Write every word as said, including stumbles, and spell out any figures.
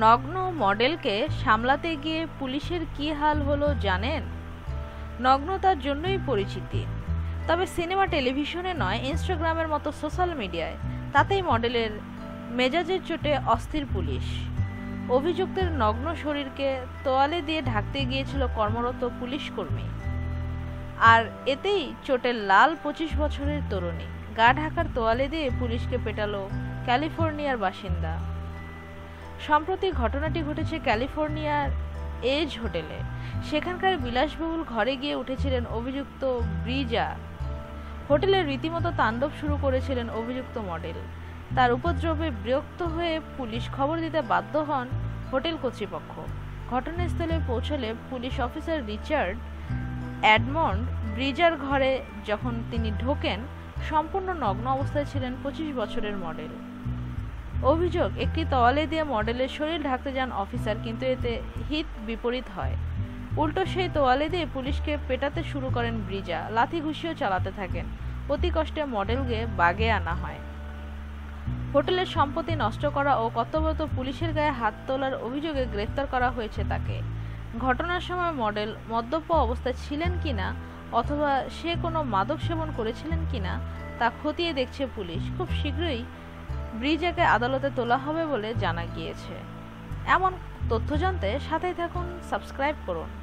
নগ্ন মডেলকে সামলাতে গিয়ে পুলিশের কি হাল হলো জানেন? নগ্নতার জন্যই পরিচিতি, তবে সিনেমা টেলিভিশনে নয়, ইনস্টাগ্রামের মতো সোশ্যাল মিডিয়ায়, তাতেই মডেলের মেজাজের চোটে অস্থির পুলিশ। অভিযুক্তের নগ্ন শরীরকে তোয়ালে দিয়ে ঢাকতে গিয়েছিল কর্মরত পুলিশ কর্মী, আর এতেই চোটের লাল পঁচিশ বছরের তরুণী। গা ঢাকার তোয়ালে দিয়ে পুলিশকে পেটালো ক্যালিফোর্নিয়ার বাসিন্দা। সম্প্রতি ঘটনাটি ঘটেছে ক্যালিফোর্নিয়ার এজ হোটেলে। সেখানকার বিলাসবহুল ঘরে গিয়ে উঠেছিলেন অভিযুক্ত ব্রিজা। হোটেলে রীতিমতো তাণ্ডব শুরু করেছিলেন অভিযুক্ত মডেল। তার উপদ্রবে বিরক্ত হয়ে পুলিশ খবর দিতে বাধ্য হন হোটেল কর্তৃপক্ষ। ঘটনাস্থলে পৌঁছলে police officer Richard Edmund Bridger ঘরে যখন তিনি ঢোকেন, সম্পূর্ণ নগ্ন অবস্থায় ছিলেন পঁচিশ বছরের মডেল। অভিযোগ, একটি তোয়ালে দিয়ে মডেলের শরীর ঢাকতে যান অফিসার, কিন্তু এতে হিত বিপরীত হয়। উল্টো সেই তোয়ালে দিয়ে পুলিশকে পেটাতে শুরু করেন ব্রিজা। লাথি ঘুষিও চালাতে থাকেন। অতি কষ্টে মডেলকে বাগে আনা হয়। হোটেলের সম্পত্তি নষ্ট করা ও কর্তব্যরত পুলিশের গায়ে হাত তোলার অভিযোগে গ্রেফতার করা হয়েছে তাকে। ঘটনার সময় মডেল মদ্যপ অবস্থায় ছিলেন কিনা অথবা সে কোনো মাদক সেবন করেছিলেন কিনা তা খতিয়ে দেখছে পুলিশ। খুব শীঘ্রই ব্রিজাকে আদালতে তোলা হবে বলে জানা গিয়েছে। এমন তথ্য জানতে সাথেই থাকুন, সাবস্ক্রাইব করুন।